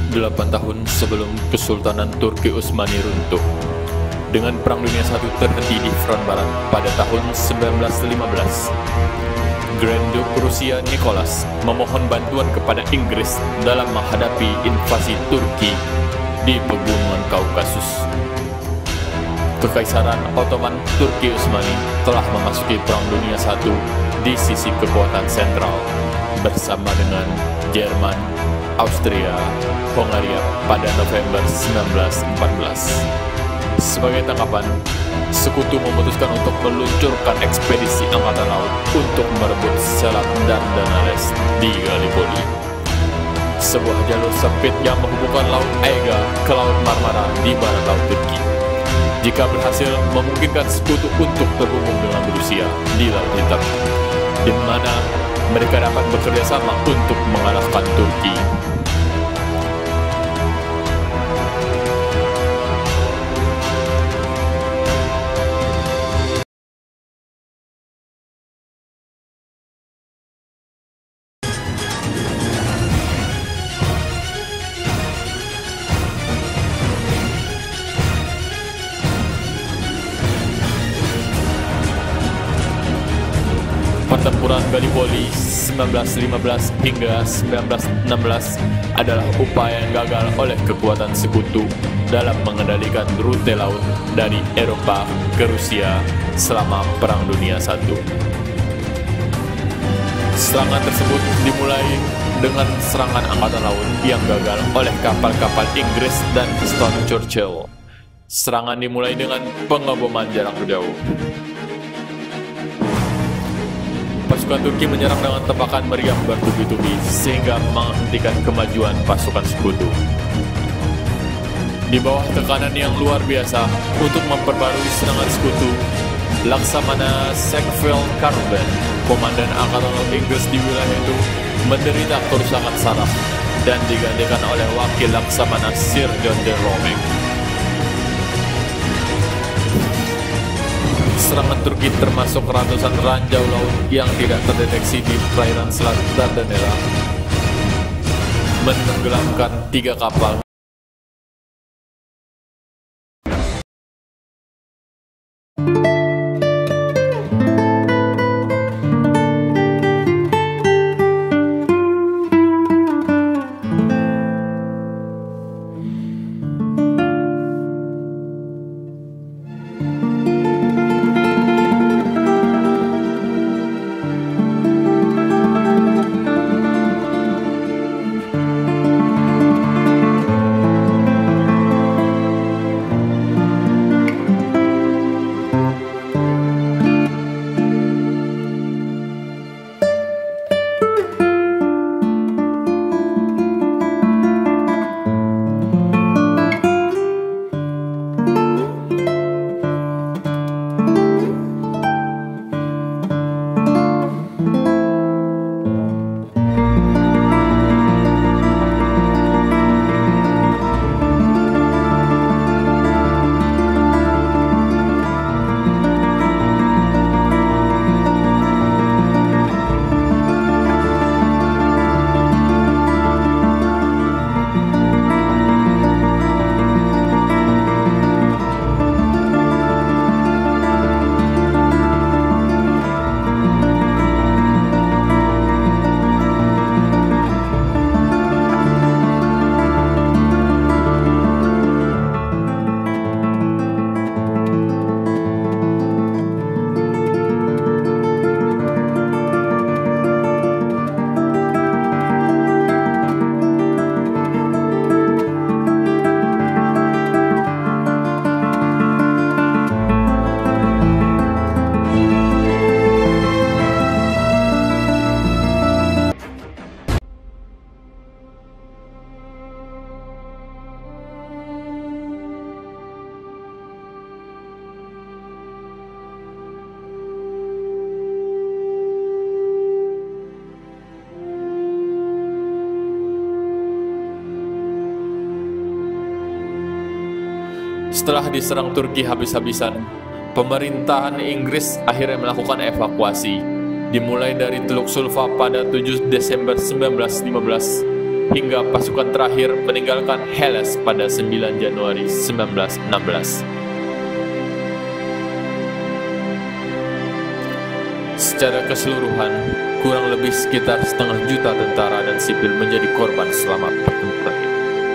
8 tahun sebelum Kesultanan Turki Utsmani runtuh, dengan Perang Dunia I terhenti di front barat pada tahun 1915. Grand Duke Rusia Nicholas memohon bantuan kepada Inggris dalam menghadapi invasi Turki di pegunungan Kaukasus. Kekaisaran Ottoman Turki Utsmani telah memasuki Perang Dunia I di sisi kekuatan sentral bersama dengan Jerman, Austria, Hongaria pada November 1914. Sebagai tanggapan, Sekutu memutuskan untuk meluncurkan ekspedisi angkatan laut untuk merebut Selat dan Danales di Gallipoli, sebuah jalur sempit yang menghubungkan Laut Aega ke Laut Marmara di barat laut Turki. Jika berhasil, memungkinkan Sekutu untuk terhubung dengan Rusia di Laut Hitam, di mana mereka dapat bekerja sama untuk mengalahkan Turki. Pertempuran Gallipoli 1915 hingga 1916 adalah upaya yang gagal oleh kekuatan Sekutu dalam mengendalikan rute laut dari Eropa ke Rusia selama Perang Dunia I. Serangan tersebut dimulai dengan serangan angkatan laut yang gagal oleh kapal-kapal Inggris dan Winston Churchill. Serangan dimulai dengan pengeboman jarak jauh. Pasukan Turki menyerang dengan tembakan meriam bertubi-tubi sehingga menghentikan kemajuan pasukan Sekutu. Di bawah tekanan yang luar biasa untuk memperbarui serangan Sekutu, Laksamana Sackville-Corbett, komandan Angkatan Laut Inggris di wilayah itu, menderita kerusakan saraf dan digantikan oleh wakil Laksamana Sir John de Romeck. Serangan Turki termasuk ratusan ranjau laut yang tidak terdeteksi di perairan Selat Dardanella, menenggelamkan 3 kapal. Setelah diserang Turki habis-habisan, pemerintahan Inggris akhirnya melakukan evakuasi, dimulai dari Teluk Sulfa pada 7 Desember 1915 hingga pasukan terakhir meninggalkan Hellas pada 9 Januari 1916. Secara keseluruhan, kurang lebih sekitar 1,5 juta tentara dan sipil menjadi korban selama pertempuran itu.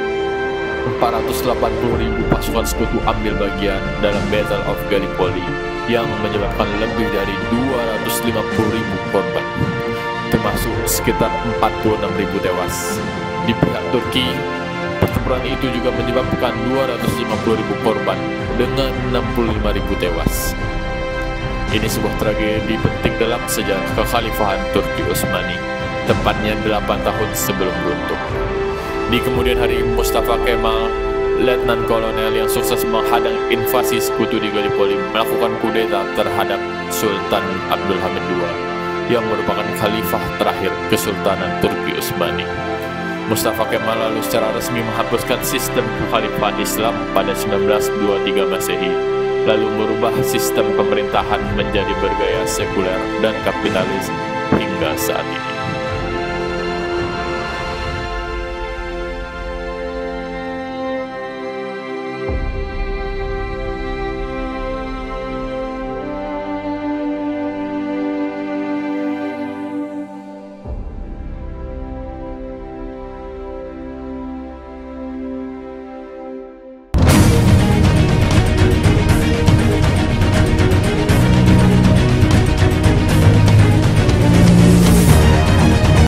480.000 pasukan sekutu ambil bagian dalam Battle of Gallipoli yang menyebabkan lebih dari 250.000 korban, termasuk sekitar 46.000 tewas. Di pihak Turki, pertempuran itu juga menyebabkan 250.000 korban dengan 65.000 tewas. Ini sebuah tragedi penting dalam sejarah kekhalifahan Turki Utsmani, tepatnya 8 tahun sebelum runtuh. Di kemudian hari, Mustafa Kemal, letnan kolonel yang sukses menghadang invasi sekutu di Gallipoli, melakukan kudeta terhadap Sultan Abdul Hamid II, yang merupakan khalifah terakhir Kesultanan Turki Utsmani. Mustafa Kemal lalu secara resmi menghapuskan sistem kekhalifahan Islam pada 1923 Masehi, lalu merubah sistem pemerintahan menjadi bergaya sekuler dan kapitalis hingga saat ini.